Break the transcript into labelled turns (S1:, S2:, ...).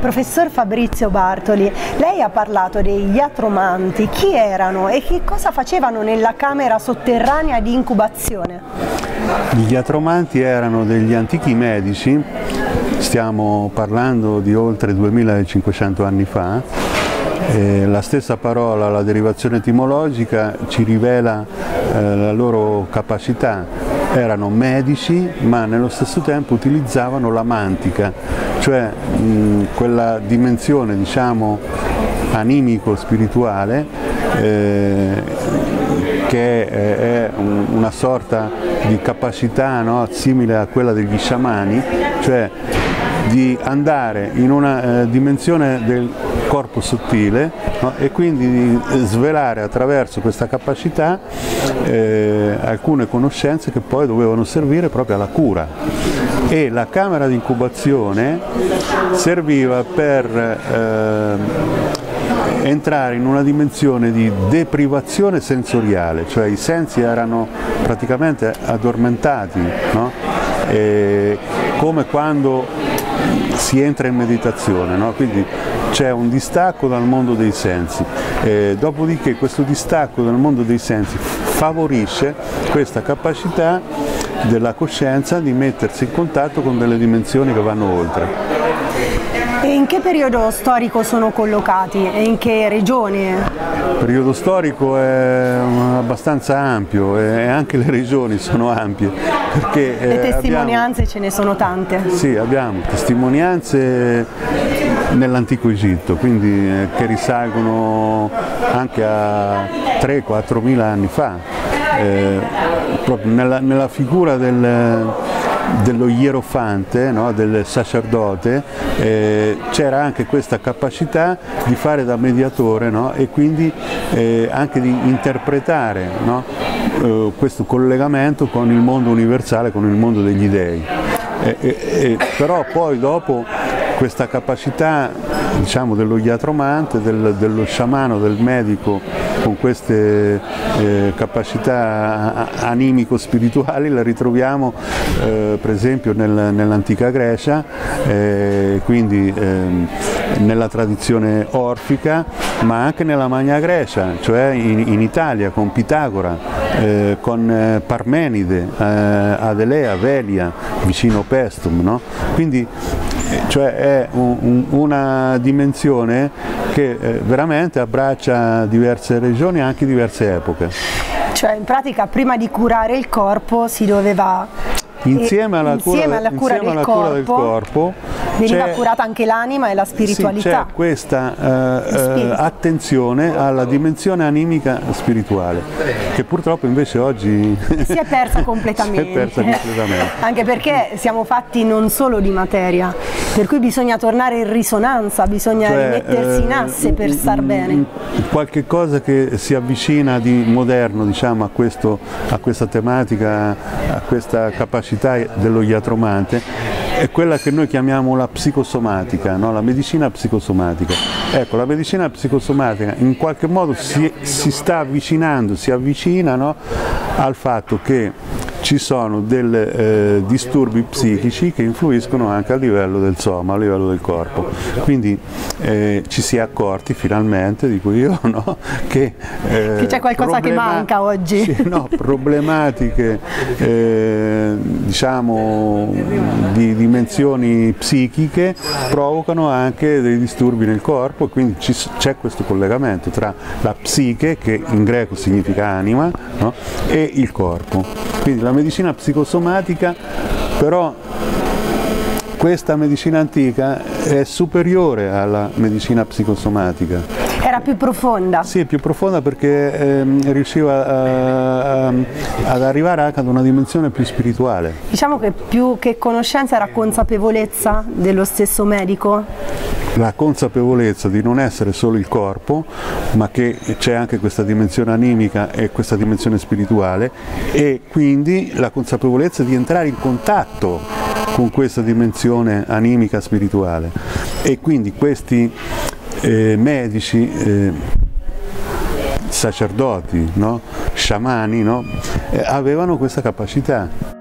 S1: Professor Fabrizio Bartoli, lei ha parlato degli iatromanti. Chi erano e che cosa facevano nella camera sotterranea di incubazione?
S2: Gli iatromanti erano degli antichi medici, stiamo parlando di oltre 2500 anni fa. La stessa parola, la derivazione etimologica, ci rivela la loro capacità. Erano medici, ma nello stesso tempo utilizzavano la mantica, cioè quella dimensione, diciamo, animico-spirituale, che è una sorta di capacità, no, simile a quella degli sciamani, cioè di andare in una dimensione del corpo sottile, no, e quindi di svelare attraverso questa capacità alcune conoscenze che poi dovevano servire proprio alla cura. E la camera di incubazione serviva per entrare in una dimensione di deprivazione sensoriale, cioè i sensi erano praticamente addormentati, no? Come quando si entra in meditazione, no? Quindi c'è un distacco dal mondo dei sensi, dopodiché questo distacco dal mondo dei sensi favorisce questa capacità della coscienza di mettersi in contatto con delle dimensioni che vanno oltre.
S1: E in che periodo storico sono collocati e in che regioni?
S2: Il periodo storico è abbastanza ampio e anche le regioni sono ampie, perché
S1: le testimonianze ce ne sono tante.
S2: Sì, abbiamo testimonianze nell'antico Egitto, quindi che risalgono anche a 3-4 mila anni fa, proprio nella figura dello ierofante, no, del sacerdote, c'era anche questa capacità di fare da mediatore, no, e quindi anche di interpretare, no, questo collegamento con il mondo universale, con il mondo degli dei. Però poi dopo questa capacità, diciamo, dello iatromante, dello sciamano, del medico, con queste capacità animico-spirituali la ritroviamo per esempio nell'antica Grecia, quindi nella tradizione orfica, ma anche nella Magna Grecia, cioè in Italia con Pitagora, con Parmenide, ad Elea, Velia, vicino Pestum, no? Quindi cioè è una dimensione che veramente abbraccia diverse regioni e anche diverse epoche.
S1: Cioè in pratica prima di curare il corpo si doveva,
S2: insieme alla cura del corpo
S1: veniva curata anche l'anima e la spiritualità.
S2: Sì, c'è questa attenzione alla dimensione animica spirituale, che purtroppo invece oggi
S1: si è persa completamente. Anche perché siamo fatti non solo di materia, per cui bisogna tornare in risonanza, bisogna rimettersi in asse per star bene.
S2: Qualche cosa che si avvicina di moderno, diciamo, a questa tematica, a questa capacità dello iatromante, è quella che noi chiamiamo la psicosomatica, no? La medicina psicosomatica. Ecco, la medicina psicosomatica in qualche modo si sta avvicinando, si avvicina, no, al fatto che ci sono dei disturbi psichici che influiscono anche a livello del soma, a livello del corpo. Quindi ci si è accorti finalmente, dico io, no, che
S1: c'è qualcosa che manca oggi.
S2: Sì, no, problematiche diciamo di dimensioni psichiche provocano anche dei disturbi nel corpo, e quindi c'è questo collegamento tra la psiche, che in greco significa anima, no, e il corpo. Quindi la medicina psicosomatica, però questa medicina antica è superiore alla medicina psicosomatica.
S1: Era più profonda?
S2: Sì, più profonda, perché riusciva ad arrivare anche ad una dimensione più spirituale.
S1: Diciamo che più che conoscenza era consapevolezza dello stesso medico?
S2: La consapevolezza di non essere solo il corpo, ma che c'è anche questa dimensione animica e questa dimensione spirituale, e quindi la consapevolezza di entrare in contatto con questa dimensione animica spirituale. E quindi questi medici, sacerdoti, no? Sciamani, no? Avevano questa capacità.